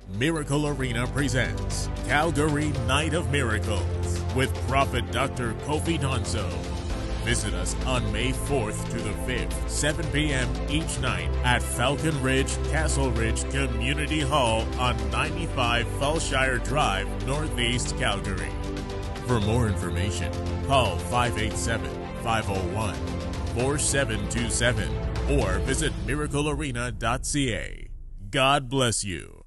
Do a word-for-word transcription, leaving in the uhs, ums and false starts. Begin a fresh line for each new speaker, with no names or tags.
Miracle Arena presents Calgary Night of Miracles with Prophet Doctor Kofi Danso. Visit us on May fourth to the fifth, seven p m each night at Falcon Ridge, Castle Ridge Community Hall on ninety-five Fallshire Drive, Northeast Calgary. For more information, call five eight seven, five zero one, four seven two seven or visit miracle arena dot c a. God bless you.